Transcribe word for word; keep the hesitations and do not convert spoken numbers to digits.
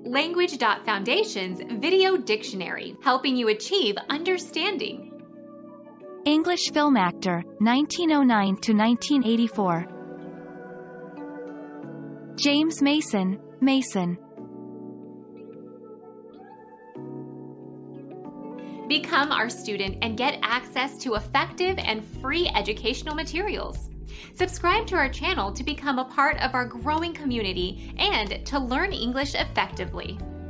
Language.Foundation's Video Dictionary, helping you achieve understanding. English film actor, nineteen oh nine to nineteen eighty-four. James Mason, Mason. Become our student and get access to effective and free educational materials. Subscribe to our channel to become a part of our growing community and to learn English effectively.